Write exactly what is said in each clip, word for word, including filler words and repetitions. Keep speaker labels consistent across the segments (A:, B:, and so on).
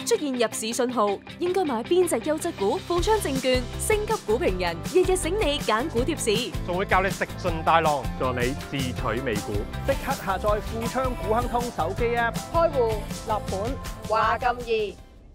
A: 出現入市信號，應該買邊隻優質股？富昌證券星級股評人日日醒你揀股貼士，
B: 仲會教你食盡大浪，助你自取美股。
C: 即刻下載富昌股亨通手機 App，
D: 開戶、立盤、話咁易。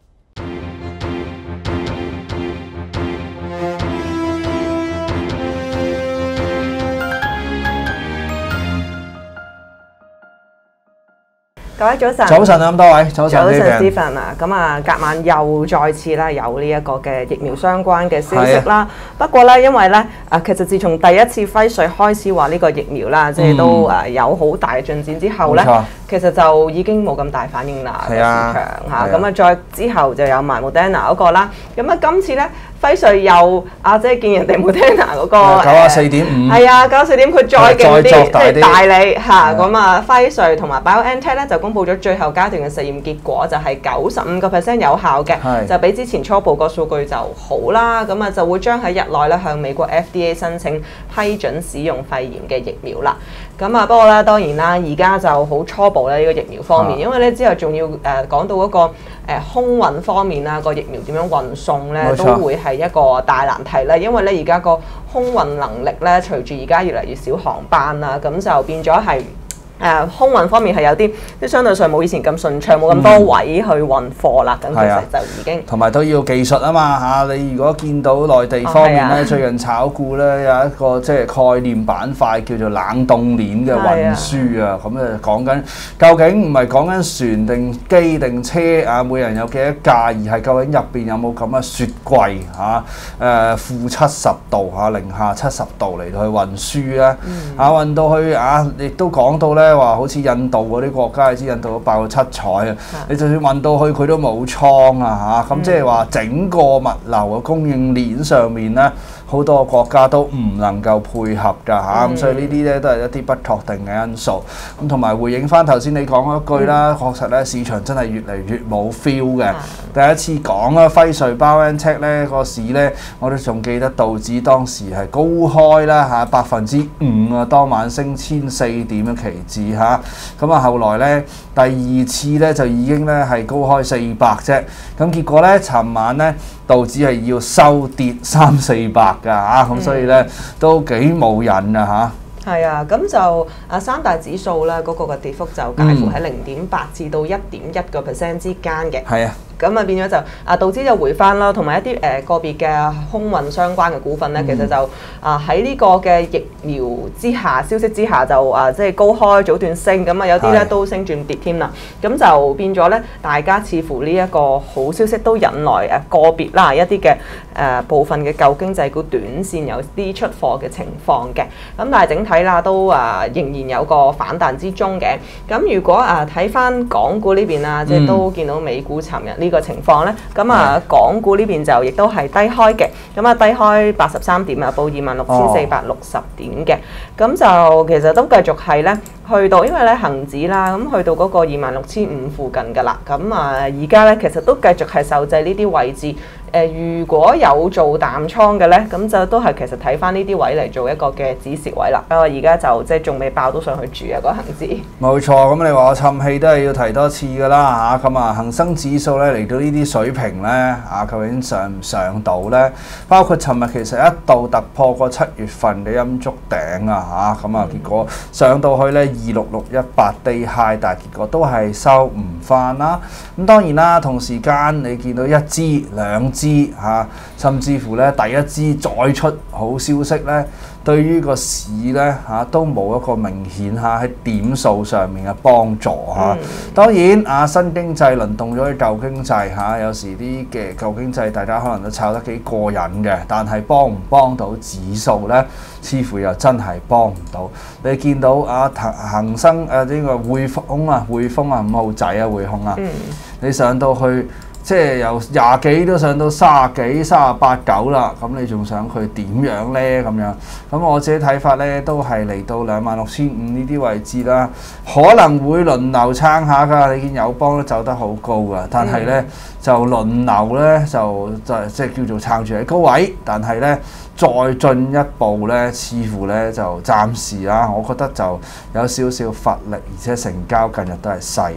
E: 各位早晨，
F: 早晨啊，咁多位，早晨
E: Stephen 啊，咁啊，隔晚又再次啦，有呢一個嘅疫苗相關嘅消息啦。不過咧，因為咧啊，其實自從第一次輝瑞開始話呢個疫苗啦，即係都誒有好大嘅進展之後咧，其實就已經冇咁大反應啦，個市場嚇。咁啊，再之後就有埋 Moderna 嗰個啦。咁啊，今次咧輝瑞又啊，即係見人哋 Moderna 嗰個
F: 九啊四點五，係
E: 啊，九啊四點佢再勁啲，即係大你嚇。咁啊，輝瑞同埋 BioNTech 咧就公布咗最後階段嘅實驗結果，就係九十五個 percent 有效嘅，就比之前初步個數據就好啦。咁啊，就會將喺日內咧向美國 F D A 申請批准使用肺炎嘅疫苗啦。咁啊，不過咧當然啦，而家就好初步咧呢個疫苗方面，因為咧之後仲要誒講到嗰個誒空運方面啦，個疫苗點樣運送咧，都會係一個大難題啦。因為咧而家個空運能力咧，隨住而家越嚟越少航班啦，咁就變咗係。誒、呃、空運方面係有啲即係相對上冇以前咁順暢，冇咁多位去運貨啦。咁、嗯、其實就已經
F: 同埋都要技術啊嘛嚇！你如果見到內地方面咧，哦啊、最近炒股咧有一個即係概念板塊叫做冷凍鏈嘅運輸啊，咁誒講緊究竟唔係講緊船定機定車啊，每人有幾多架，而係究竟入邊有冇咁嘅雪櫃嚇？誒負七十度嚇，零下七十度嚟到去運輸咧，啊、嗯、運到去啊，亦都講到咧。話好似印度嗰啲國家，你知印度都爆到七彩啊！你就算運到去，佢都冇倉啊嚇！咁即係話整個物流嘅供應鏈上面咧，好多國家都唔能夠配合㗎嚇，咁、嗯、所以呢啲咧都係一啲不確定嘅因素。咁同埋回應翻頭先你講嗰句啦，嗯、確實咧市場真係越嚟越冇 feel 嘅。嗯、第一次講啦，輝瑞 BioNTech 咧個市咧，我都仲記得道指當時係高開啦嚇，百分之五啊，當晚升千四點嘅期指嚇。咁啊後來咧第二次咧就已經咧係高開四百啫。咁結果咧，尋晚咧道指係要收跌三四百㗎嚇，咁、嗯、所以咧都幾冇癮啊嚇。
E: 係啊，咁就啊三大指數咧嗰個嘅跌幅就介乎喺零點八至到一點一個 percent 之間嘅。係啊。咁啊變咗就啊道指就回翻啦，同埋一啲誒個別嘅空運相關嘅股份咧，嗯、其實就啊喺呢個嘅疫苗之下消息之下就啊即係高開早段升，咁啊有啲咧都升轉跌添啦。咁就變咗咧，大家似乎呢一個好消息都引來誒個別啦一啲嘅誒部分嘅舊經濟股短線有啲出貨嘅情況嘅。咁但係整體啦都啊仍然有個反彈之中嘅。咁如果啊睇翻港股呢邊啊，即係都見到美股尋日呢個情況咧，咁啊港股呢邊就亦都係低開嘅，咁啊低開八十三點啊，報二萬六千四百六十點嘅，咁、哦、就其實都繼續係咧去到，因為咧恆指啦，咁去到嗰個二萬六千五附近㗎啦，咁啊而家咧其實都繼續係受制呢啲位置。誒、呃，如果有做淡倉嘅咧，咁就都係其實睇翻呢啲位嚟做一個嘅止蝕位啦。啊，而家就即係仲未爆到上去住啊，個恆指。冇錯，咁你話我氹氣都係要提多次㗎啦嚇。咁啊，恒生指數咧嚟到呢啲水平咧，啊究竟上唔上到咧？包括尋日其實一度突破過七月份嘅陰燭頂啊嚇，咁啊結果上到去咧二六六一八 day high， 但係結果都係收唔翻啦。咁當然啦，同時間你見到一支兩支。嚇，甚至乎咧第一支再出好消息咧，對於個市咧嚇都冇一個明顯嚇喺點數上面嘅幫助嚇。嗯、當然啊，新經濟輪動咗啲舊經濟嚇，有時啲嘅舊經濟大家可能都炒得幾過癮嘅，但係幫唔幫到指數咧，似乎又真係幫唔到。你見到啊恒生誒呢個匯豐啊匯豐啊五號仔啊匯控啊，嗯、你上到去。即係由廿幾都上到三十幾、三十八九啦，咁你仲想佢點樣呢？咁樣咁我自己睇法呢，都係嚟到兩萬六千五呢啲位置啦，可能會輪流撐下㗎。你見友邦都走得好高㗎，但係呢，就輪流呢，就就即係叫做撐住喺高位，但係呢，再進一步呢，似乎呢，就暫時啊，我覺得就有少少乏力，而且成交近日都係細啊。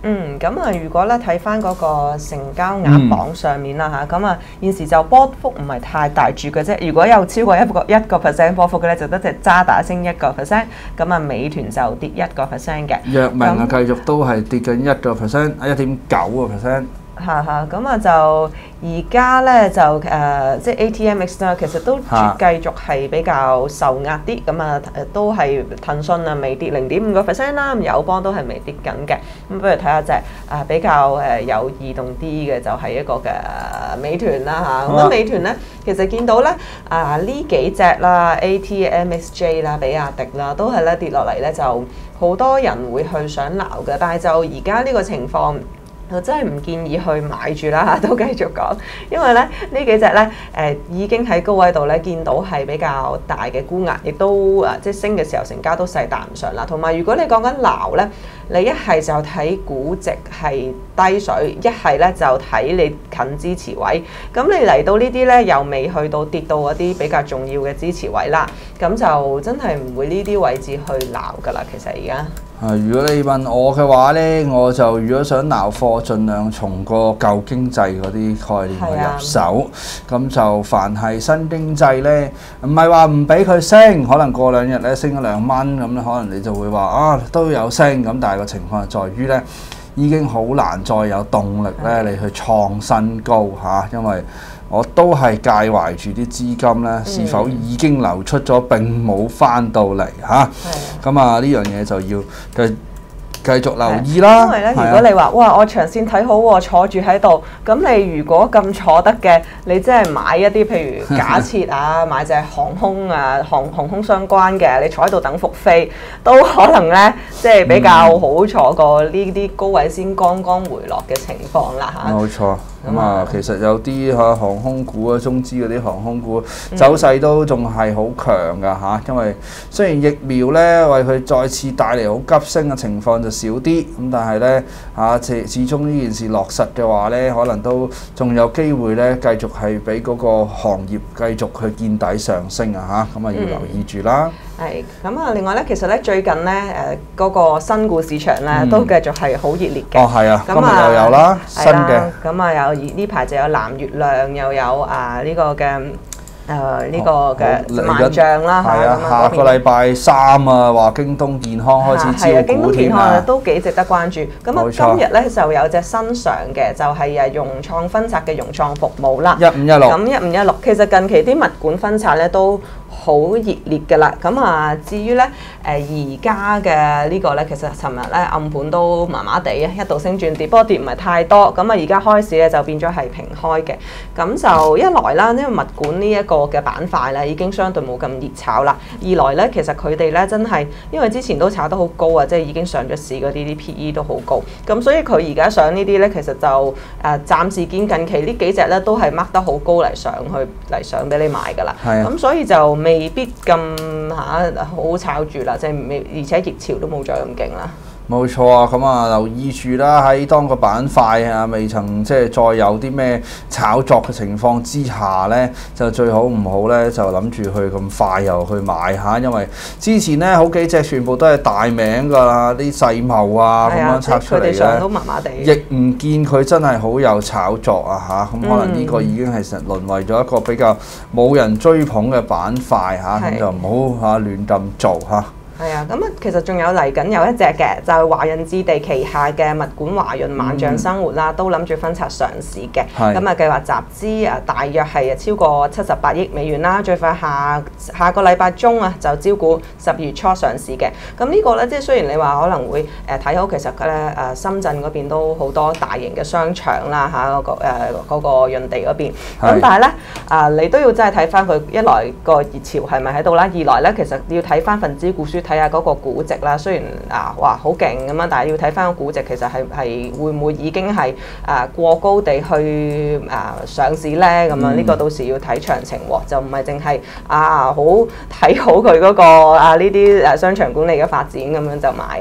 E: 嗯，咁啊，如果咧睇翻嗰個成交額榜上面啦嚇，咁啊、嗯、現時就波幅唔係太大住嘅啫。如果有超過一個一個 percent 波幅嘅咧，就得隻渣打升一個 percent， 咁啊美團就跌一個 percent 嘅。藥
F: 明啊，繼續都係跌緊一個 percent，一點九個 percent。
E: 嚇嚇，咁啊就而家咧就誒、呃，即係 A T M X 啦，其實都繼續係比較受壓啲，咁啊都係騰訊啊微跌零點五個 percent 啦，咁友邦都係微跌緊嘅。咁不如睇下隻啊比較誒有異動啲嘅，就係一個嘅美團啦嚇。咁啊美團咧，其實見到咧啊呢幾隻啦 A T M X J 啦、比亞迪啦，都係咧跌落嚟咧，就好多人會去想撈嘅，但係就而家呢個情況。我真係唔建議去買住啦嚇，都繼續講，因為咧呢幾隻咧誒、呃、已經喺高位度咧見到係比較大嘅沽壓，亦都誒即係升嘅時候成交都細彈唔上啦。同埋如果你講緊撈咧，你一係就睇估值係低水，一係咧就睇你近支持位。咁你嚟到呢啲咧又未去到跌到嗰啲比較重要嘅支持位啦，咁就真係唔會呢啲位置去撈㗎啦。其實而家。
F: 啊！如果你問我嘅話呢，我就如果想撈貨，盡量從個舊經濟嗰啲概念去入手。咁、啊、就凡係新經濟呢，唔係話唔俾佢升，可能過兩日呢升咗兩蚊，咁可能你就會話啊都有升。咁但係個情況係在於呢，已經好難再有動力呢，你去創新高嚇、啊，因為我都係介懷住啲資金咧，是否已經流出咗並冇翻到嚟嚇？咁啊呢樣嘢就要繼繼續留意啦。
E: 因為咧，如果你話哇，我長線睇好喎，坐住喺度，咁你如果咁坐得嘅，你即係買一啲譬如假設啊，買隻航空啊，航航空相關嘅，你坐喺度等復飛，都可能咧，即係比較好坐過呢啲高位先剛剛回落嘅情況啦嚇。
F: 冇錯。咁啊，其實有啲嚇航空股啊，中資嗰啲航空股走勢都仲係好強㗎嚇，因為雖然疫苗咧為佢再次帶嚟好急升嘅情況就少啲，咁但係咧嚇，始始終呢件事落實嘅話咧，可能都仲有機會咧繼續係俾嗰個行業繼續去見底上升啊嚇，咁啊要留意住啦。
E: 係，咁啊，另外咧，其實咧最近咧誒嗰個新股市場咧、嗯、都繼續係好熱烈嘅。
F: 哦，係啊，今日又有啦，新嘅。
E: 咁啊有呢排就有藍月亮，又有啊呢、這個嘅。誒呢、呃這個嘅萬象啦，
F: 係啊，下個禮拜三啊，話京東健康開始招股添啊，
E: 京東健康都幾值得關注。咁啊，今日咧就有隻新上嘅，就係誒融創分拆嘅融創服務啦。
F: 一五一六。咁
E: 一五一六，其實近期啲物管分拆咧都好熱烈㗎啦。咁啊，至於咧誒而家嘅呢個咧，其實尋日咧暗盤都麻麻地啊，一度升轉跌，不過跌唔係太多。咁啊，而家開市咧就變咗係平開嘅。咁就一來啦，因為物管呢一個嘅板塊咧已經相對冇咁熱炒啦。二來咧，其實佢哋咧真係因為之前都炒得好高啊，即係已經上咗市嗰啲啲 P E 都好高。咁所以佢而家上呢啲咧，其實就誒、呃、暫時見近期呢幾隻咧都係 mark 得好高嚟上去嚟上俾你買㗎啦。係啊。咁所以就未必咁嚇好炒住啦，即係未而且熱潮都冇再咁勁啦。
F: 冇錯啊，咁啊留意住啦，喺當個板塊啊未曾即係再有啲咩炒作嘅情況之下呢，就最好唔好呢，就諗住去咁快又去買下，因為之前呢，好幾隻全部都係大名㗎啦，啲世茂啊咁樣拆出嚟咧，
E: 都麻麻地，
F: 亦唔見佢真係好有炒作啊嚇，咁可能呢個已經係實淪為咗一個比較冇人追捧嘅板塊嚇，咁就唔好嚇亂咁做嚇。
E: 係啊，咁啊，其實仲有嚟緊有一隻嘅，就係、是、華潤置地旗下嘅物管華潤萬象生活啦，嗯、都諗住分拆上市嘅。咁啊，計劃集資啊，大約係超過七十八億美元啦，最快下下個禮拜中啊就招股，十月初上市嘅。咁呢個咧，即係雖然你話可能會誒睇好，其實咧誒深圳嗰邊都好多大型嘅商場啦嚇，嗰、那個誒嗰、呃那個潤地嗰邊。咁但係咧啊，你都要真係睇翻佢一來個熱潮係咪喺度啦，二來咧其實要睇翻份招股書。睇下嗰個估值啦，雖然啊哇好勁咁樣，但係要睇翻個估值，其實係係會唔會已經係啊過高地去啊上市咧？咁樣呢個到時要睇詳情喎，就唔係淨係啊好睇好佢嗰個啊呢啲誒商場管理嘅發展咁樣就買啊。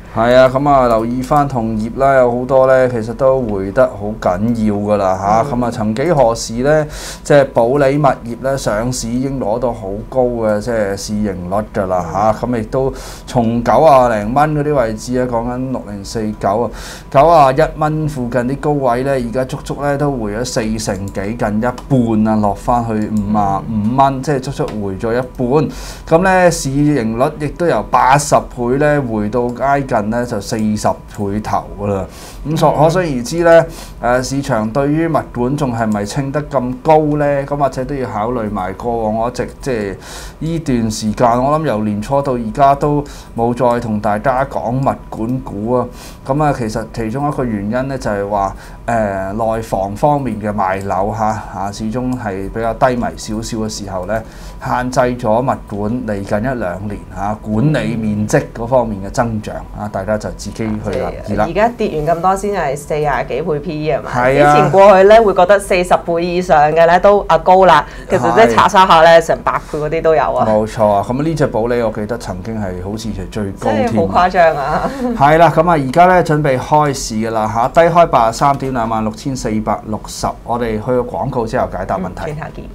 F: 係啊，咁啊留意翻同業啦，有好多咧，其實都回得好緊要噶啦嚇。咁啊，曾幾何時咧，即係保利物業咧上市已經攞到好高嘅即係市盈率㗎啦嚇。咁亦都從九啊零蚊嗰啲位置咧，講緊六零四九啊，九啊一蚊附近啲高位咧，而家足足咧都回咗四成幾，近一半啊，落翻去五啊五蚊，即係足足回咗一半。咁咧市盈率亦都由八十倍咧回到挨近咧就四十倍頭噶啦，咁所可想而知咧，誒市場對於物管仲係咪稱得咁高咧？咁或者都要考慮埋過往我一直即係呢段時間，我諗由年初到而家都冇再同大家講物管股啊。咁啊，其實其中一個原因咧就係話誒內房方面嘅賣樓嚇嚇，始終係比較低迷少少嘅時候咧，限制咗物管嚟近一兩年嚇管理面積嗰方面嘅增長啊，大家就自己去留意啦。
E: 而家跌完咁多先係四廿幾倍 P E 係嘛？
F: 係啊。
E: 之前過去咧會覺得四十倍以上嘅咧都啊高啦，其實即係查沙下咧成百倍嗰啲都有啊。
F: 冇錯啊，咁呢隻保利我記得曾經係好似係最高添。
E: 真係好誇張啊！
F: 係啦，咁啊而家咧準備開市㗎啦嚇，低開八十三點兩萬六千四百六十，我哋去個廣告之後解答問題。
E: 轉頭見。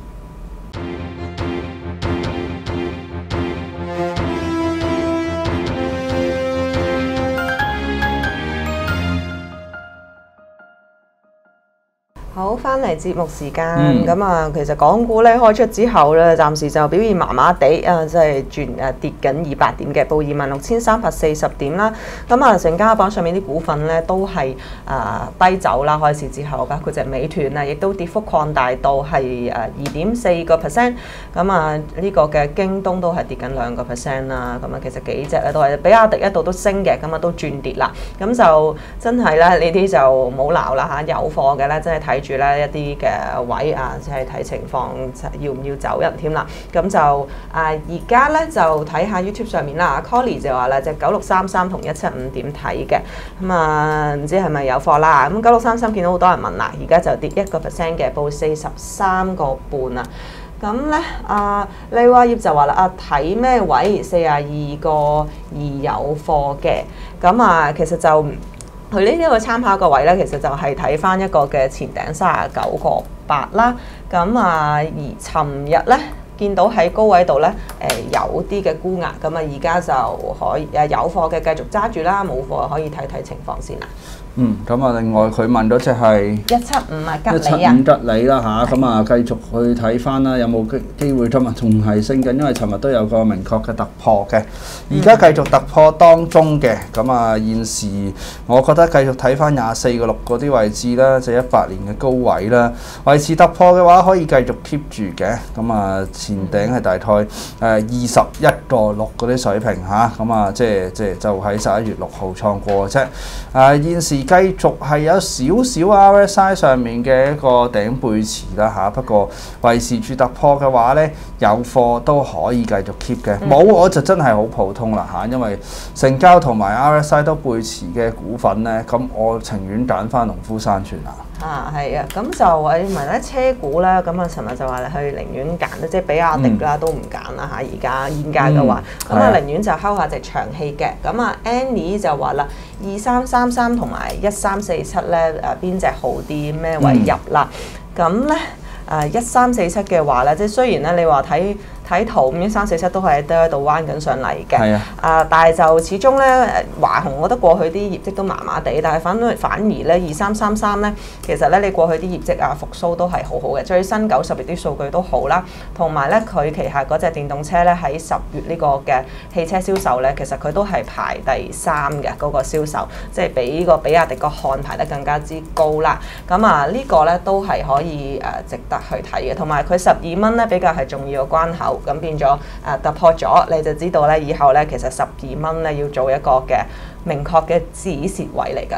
E: 好，翻嚟節目時間，咁啊、嗯，其實港股咧開出之後咧，暫時就表現麻麻地啊，即係轉誒跌緊二百點嘅，報二萬六千三百四十點啦。咁啊，成交榜上面啲股份咧都係啊低走啦，開市之後，包括隻美團啊，亦都跌幅擴大到係誒二點四個 percent。咁啊，呢個嘅京東都係跌緊兩個 percent 啦。咁啊，其實幾隻咧都係比亞迪一度都升嘅，咁啊都轉跌啦。咁就真係咧，呢啲就冇鬧啦嚇，有貨嘅咧真係睇住咧一啲嘅位啊，即係睇情況要唔要走人添啦。咁就啊而家咧就睇下 YouTube 上面啦 ，Colly 就話啦，隻九六三三同一七五點睇嘅，咁啊唔知係咪有貨啦？咁九六三三見到好多人問啦，而家就跌一個 percent 嘅，報四十三個半啊。咁咧啊李華業就話啦，啊睇咩位四十二個二有貨嘅，咁啊其實就。佢呢啲個參考個位咧，其實就係睇翻一個嘅前頂三十九個八啦。咁啊，而尋日咧見到喺高位度咧，誒、呃、有啲嘅沽壓，咁啊而家就可以誒有貨嘅繼續揸住啦，冇貨可以睇睇情況先啦。
F: 嗯，咁啊，另外佢問咗隻係
E: 一七五啊，吉利啊，
F: 一七五吉利啦嚇，咁啊繼續去睇翻啦，有冇機機會今日仲係升緊？因為尋日都有個明確嘅突破嘅，而家繼續突破當中嘅，咁啊現時我覺得繼續睇翻廿四個六嗰啲位置啦，就一百年嘅高位啦，維持突破嘅話可以繼續 keep 住嘅，咁啊前頂係大概誒二十一個六嗰啲水平嚇，咁啊即係即係就喺十一月六號創過嘅啫，誒現時。繼續係有少少 R S I 上面嘅一個頂背馳啦嚇，不過維持住突破嘅話呢，有貨都可以繼續 keep 嘅，冇我就真係好普通啦嚇，因為成交同埋 R S I 都背馳嘅股份呢，咁我情願揀翻農夫山泉啦。
E: 啊，係啊，咁就誒唔係咧車股咧，咁啊尋日就話你去寧願揀即係比亞迪啦，都唔揀啦嚇，而家現價嘅話，咁啊、嗯、寧願就睺下隻長氣嘅，咁啊 Annie 就話啦，二三三三同埋一三四七咧誒邊隻好啲，咩位入啦？咁咧誒一三四七嘅話咧，即係雖然咧你話睇。睇圖咁，一三四七都係喺度彎緊上嚟嘅。係啊，啊，但係就始終咧，華虹我覺得過去啲業績都麻麻地，但係反反而咧，二三三三咧，其實咧你過去啲業績啊復甦都係好好嘅，最新九十月啲數據都好啦，同埋咧佢旗下嗰隻電動車咧喺十月呢個嘅汽車銷售咧，其實佢都係排第三嘅嗰個銷售，即係比呢個比亞迪個漢排得更加之高啦。咁啊呢個咧都係可以誒值得去睇嘅，同埋佢十二蚊咧比較係重要嘅關口。咁變咗誒突破咗，你就知道咧，以後咧其實十二蚊咧要做一個嘅明確嘅止蝕位嚟㗎啦。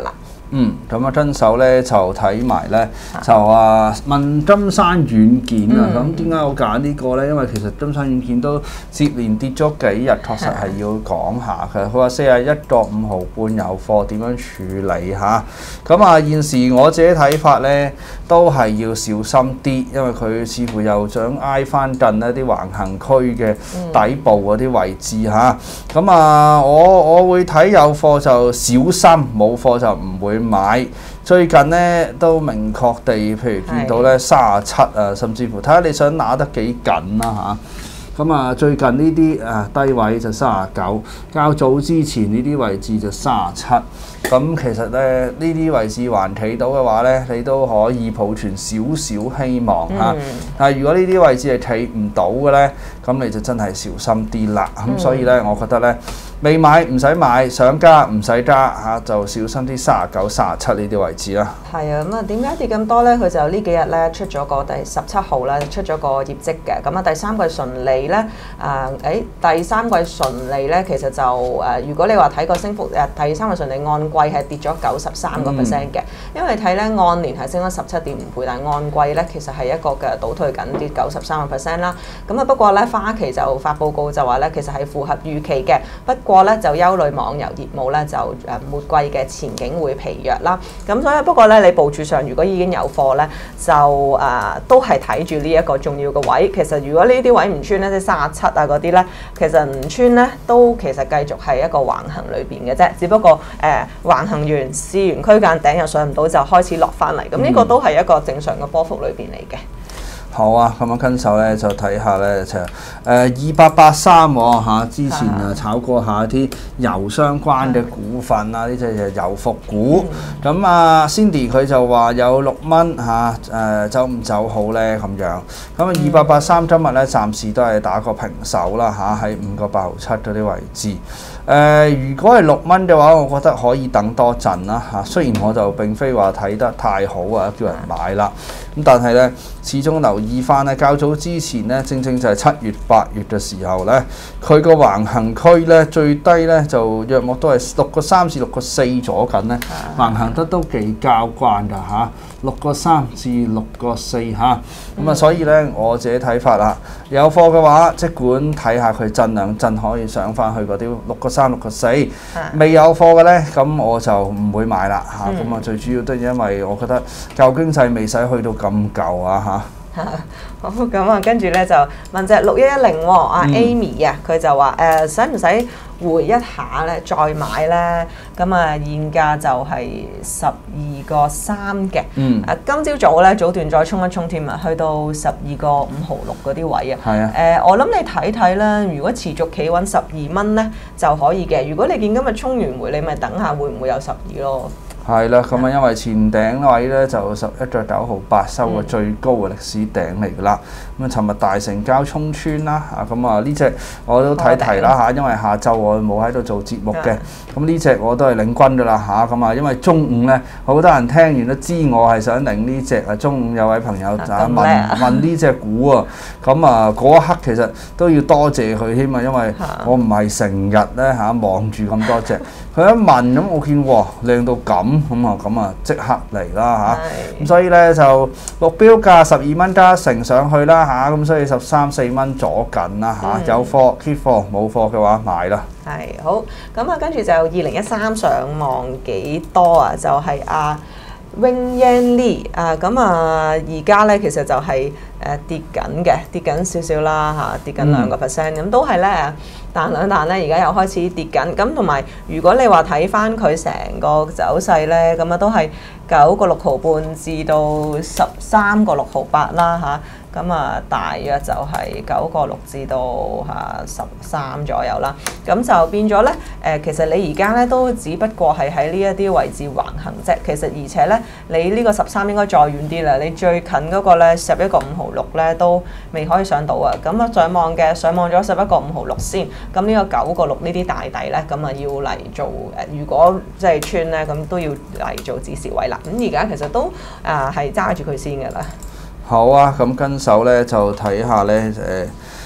F: 嗯，咁啊跟手咧就睇埋咧就啊問金山軟件啊，咁點解我揀呢個咧？因為其實金山軟件都接連跌咗幾日，確實係要講下嘅。佢話四十一個五毫半有貨，點樣處理嚇？咁啊現時我自己睇法咧，都係要小心啲，因為佢似乎又想挨翻近一啲橫行區嘅底部嗰啲位置嚇。咁啊，我我會睇有貨就小心，冇貨就唔會買。最近咧都明確地，譬如見到咧三十七啊，甚至乎睇下你想拿得幾緊啦嚇。咁啊，最近呢啲啊低位就三十九，較早之前呢啲位置就三十七。咁其實咧呢啲位置還企到嘅話咧，你都可以抱存少少希望嚇。嗯、但係如果呢啲位置係企唔到嘅咧，咁你就真係小心啲啦。咁、嗯、所以咧，我覺得咧未買唔使買，想加唔使加嚇，就小心啲三十九、三十七呢啲位置啦。
E: 係啊，咁啊點解跌咁多咧？佢就呢幾日咧出咗個第十七號咧出咗個業績嘅，咁啊第三季順利咧，啊、呃、誒第三季順利咧，其實就誒、呃、如果你話睇個升幅誒第三季順利按季係跌咗九十三個 percent 嘅，因為睇咧按年係升咗十七點五倍，但係按季咧其實係一個嘅倒退緊跌九十三個 percent 啦。咁啊不過咧花旗就發報告就話咧其實係符合預期嘅，不過咧就憂慮網遊業務咧就誒末季嘅前景會疲弱啦。咁所以不過咧你部署上如果已經有貨咧，就誒、呃、都係睇住呢一個重要嘅位。其實如果呢啲位唔穿咧，即係三十七啊嗰啲咧，其實唔穿咧都其實繼續係一個橫行裏邊嘅啫。只不過誒、呃、橫行完試完區間頂又上唔到，就開始落翻嚟。咁呢個都係一個正常嘅波幅裏邊嚟嘅。
F: 好啊，咁樣跟手咧就睇下咧就誒二八八三喎嚇，之前啊炒過下啲油相關嘅股份啊，呢隻就油服股。咁、嗯、啊 Cindy 佢就話有六蚊嚇誒走唔走好咧咁樣。咁啊二八八三今日咧暫時都係打個平手啦嚇，喺五個八毫七嗰啲位置。誒、呃、如果係六蚊嘅話，我覺得可以等多陣啦嚇。雖然我就並非話睇得太好啊，叫人買啦。咁但係咧，始終留意翻咧，較早之前咧，正正就係七月、八月嘅時候咧，佢個橫行區咧最低咧就約莫都係六個三至六個四咗緊咧，橫行得都幾交關㗎嚇，六個三至六個四嚇。咁啊，所以咧我自己睇法啦，有貨嘅話，即管睇下佢震兩震可以上翻去嗰啲六個三、六個四。未有貨嘅咧，咁我就唔會買啦嚇。咁啊，最主要都係因為我覺得舊經濟未使去到咁舊啊嚇。
E: 好咁啊，跟住咧就問隻六一一零喎，阿 Amy 啊，佢就話誒使唔使回一下咧，再買咧？咁啊現價就係十二個三嘅。嗯。誒今朝早咧早段再衝一衝添啊，去到十二個五毫六嗰啲位啊。係啊。誒我諗你睇睇啦，如果持續企穩十二蚊咧就可以嘅。如果你見今日衝完回，你咪等下會唔會有十二咯？係
F: 啦，咁啊，因為前頂位咧就十一個九毫八收個最高嘅歷史頂嚟㗎啦。咁啊，尋日大成交衝穿啦，啊咁啊呢隻我都睇提啦嚇，因為下晝我冇喺度做節目嘅。咁呢隻我都係領軍㗎啦嚇，咁啊因為中午咧好多人聽完都知我係想領呢隻啊。中午有位朋友啊問問呢隻股啊，咁啊嗰一刻其實都要多謝佢添啊，因為我唔係成日咧嚇望住咁多隻。佢一問咁，我見哇靚到咁，咁啊咁啊即刻嚟啦嚇，咁所以咧就目標價十二蚊加成上去啦嚇，咁所以十三四蚊左緊啦嚇，有貨 keep 貨，冇貨嘅話買啦。
E: 係好，咁啊跟住就二零一三上望幾多啊？就係阿 Wing Yan Lee 啊，咁啊而家咧其實就係誒跌緊嘅，跌緊少少啦嚇，跌緊兩個 percent，咁都係咧。彈兩彈咧，而家又開始跌緊，咁同埋如果你話睇翻佢成個走勢咧，咁啊都係九個六毫半至到十三個六毫八啦嚇，咁啊大約就係九個六至到嚇十三左右啦，咁就變咗咧誒，其實你而家咧都只不過係喺呢一啲位置橫行啫，其實而且咧你呢個十三應該再遠啲啦，你最近嗰個咧十一個五毫六咧都未可以上到啊，咁啊上望嘅上望咗十一個五毫六先。咁呢個九個六呢啲大底咧，咁啊要嚟做誒，如果即係穿咧，咁都要嚟做指示位啦。咁而家其實都啊係揸住佢先嘅啦。
F: 好啊，咁跟手咧就睇下咧誒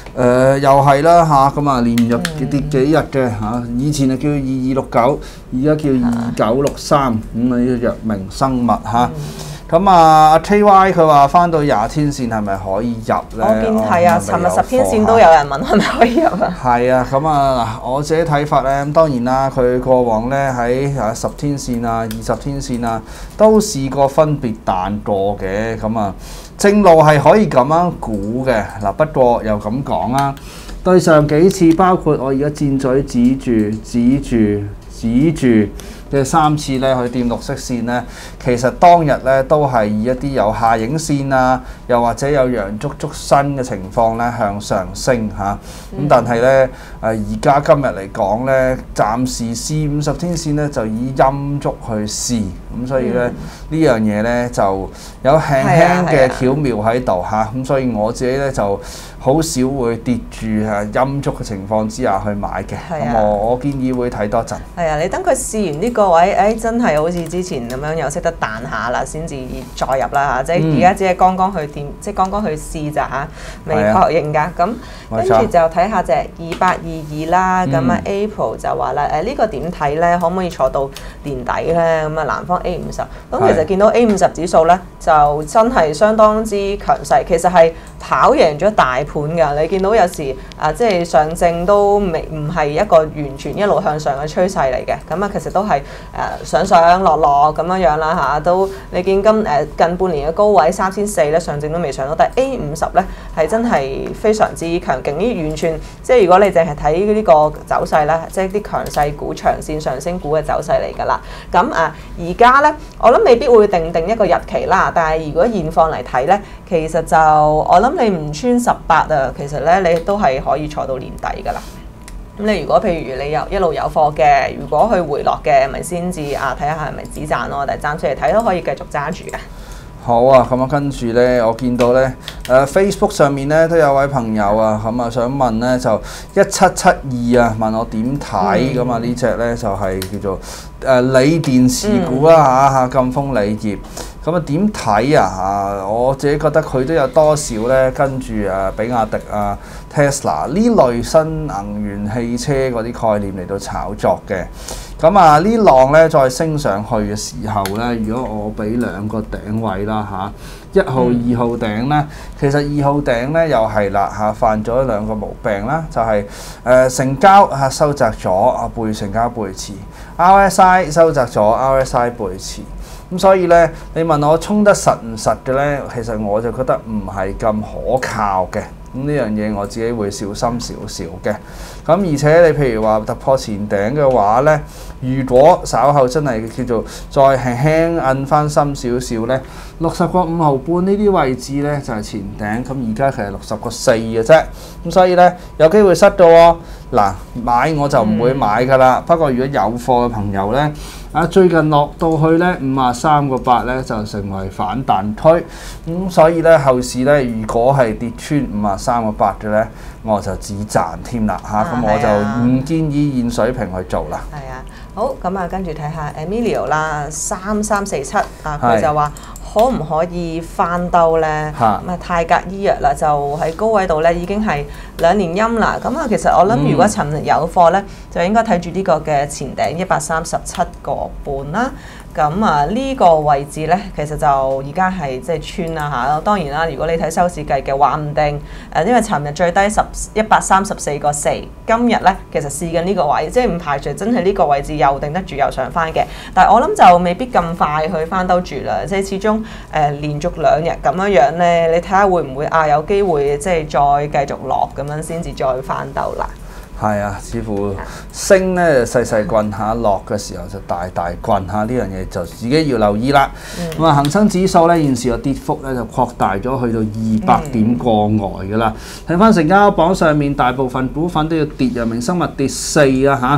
F: 誒又係啦嚇，咁啊連入跌幾日嘅嚇，以前就叫二二六九，而家叫二九六三，咁啊呢個藥明生物嚇。咁啊，阿 K Y 佢話翻到廿天線係咪可以入咧？
E: 我見係啊，尋日十天線都有人問係咪可以入啊？
F: 係啊，咁啊嗱，我自己睇法咧，咁當然啦，佢過往咧喺啊十天線啊、二十天線啊，都試過分別彈過嘅，咁啊正路係可以咁樣估嘅嗱。不過又咁講啦，對上幾次包括我而家箭嘴指住、指住、指住。嘅三次咧去掂綠色線咧，其實當日咧都係以一啲有下影線啊，又或者有陽燭燭身嘅情況咧向上升嚇。咁、嗯、但係咧誒而家今日嚟講咧，暫時試五十天線咧就以陰燭去試，咁所以咧呢、嗯、樣嘢咧就有輕輕嘅巧妙喺度嚇。咁、啊、所以我自己咧就好少會跌住係陰燭嘅情況之下去買嘅。咁、啊、我我建議會睇多陣。
E: 係啊，你等佢試完呢、這個。各位，誒、哎、真係好似之前咁樣又識得彈下啦，先至再入啦嚇，即係而家只係剛剛去掂，即係剛剛去試咋嚇，未確認㗎。咁跟住就睇下隻二八二二啦，咁啊 April 就話啦，誒、這、呢個點睇咧？可唔可以坐到年底咧？咁啊南方 A 五十，咁其實見到 A 五十指數咧，就真係相當之強勢，其實係跑贏咗大盤㗎。你見到有時啊，即係上證都未唔係一個完全一路向上嘅趨勢嚟嘅，咁啊其實都係。誒上上落落咁樣樣啦嚇，都你見今誒近半年嘅高位三千四咧，上證都未上到，但係 A 五十咧係真係非常之強勁，呢完全即係如果你淨係睇呢個走勢咧，即係啲強勢股、長線上升股嘅走勢嚟㗎啦。咁啊而家咧，我諗未必會定定一個日期啦，但係如果現況嚟睇咧，其實就我諗你唔穿十八啊，其實咧你都係可以坐到年底㗎啦。咁你如果譬如你有一路有貨嘅，如果佢回落嘅，咪先至啊睇下係咪止賺咯。但係暫時嚟睇都可以繼續揸住嘅。
F: 好啊，咁啊跟住咧，我見到咧誒、呃、Facebook 上面咧都有位朋友啊，咁啊想問咧就一七七二啊，問我點睇咁啊？呢隻咧就係、是、叫做誒鋰電池股啦嚇嚇，贛鋒鋰業。咁啊點睇啊嚇？我自己覺得佢都有多少咧跟住誒比亞迪啊、Tesla 呢類新能源汽車嗰啲概念嚟到炒作嘅。咁啊呢浪咧再升上去嘅時候咧，如果我俾兩個頂位啦嚇，一號、二號頂咧，其實二號頂咧又係啦嚇，犯咗兩個毛病啦，就係、是、誒、呃、成交嚇收窄咗啊，背成交背馳 ，R S I 收窄咗 ，R S I 背馳。咁所以咧，你問我衝得實唔實嘅咧，其實我就覺得唔係咁可靠嘅。咁呢樣嘢我自己會小心少少嘅。咁而且你譬如話突破前頂嘅話咧，如果稍後真係叫做再輕輕摁翻深少少咧，六十個五毫半呢啲位置咧就係前頂。咁而家其實六十個四嘅啫。咁所以咧有機會失到喎。嗱，買我就唔會買㗎啦。嗯、不過如果有貨嘅朋友咧，啊最近落到去咧五啊三個八咧就成為反彈區。咁、嗯、所以咧後市咧如果係跌穿五啊三個八嘅咧，我就止賺添啦嚇。咁、啊、我就唔建議現水平去做啦。係啊，
E: 好咁啊，跟住睇下 Emilio 啦，三三四七啊，佢就話。可唔可以翻兜呢？咁啊泰格醫藥啦，就喺高位度咧，已經係兩年陰啦。咁啊，其實我諗，如果尋日有貨咧，就應該睇住呢個嘅前頂一百三十七個半啦。咁啊，呢個位置咧，其實就而家係即係穿啦嚇。當然啦，如果你睇收市計嘅話唔定誒，因為尋日最低十一百三十四個四，今日咧其實試緊呢個位，即係唔排除真係呢個位置又定得住又上翻嘅。但係我諗就未必咁快去翻兜住啦，即係始終誒、呃、連續兩日咁樣樣咧，你睇下會唔會啊有機會即係再繼續落咁樣先至再翻兜啦。
F: 係啊，似乎升咧細細棍下，落嘅時候就大大棍下，呢樣嘢就自己要留意啦。咁啊、嗯，恒生指數咧現時個跌幅咧就擴大咗去到二百點過外㗎啦。睇翻成交榜上面，大部分股份都要跌，陽明生物跌四啊嚇。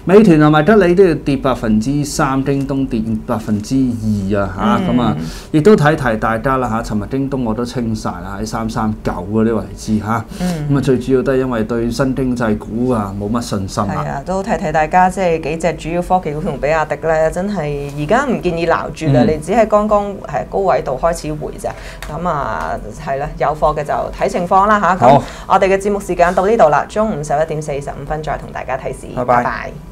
F: 美團同埋得你都要跌百分之三，叮咚跌百分之二啊嚇，咁啊亦都提提大家啦嚇，尋日叮咚我都清晒啦喺三三九嗰啲位置嚇，咁啊、嗯、最主要都係因為對新經濟股啊冇乜信心啊。
E: 係啊，都提提大家即係幾隻主要科技股同比亞迪咧，真係而家唔建議撈住啦，嗯、你只係剛剛係高位度開始回咋，咁啊係啦，有貨嘅就睇情況啦嚇。咁我哋嘅節目時間到呢度啦，中午十一點四十五分再同大家睇市，拜拜。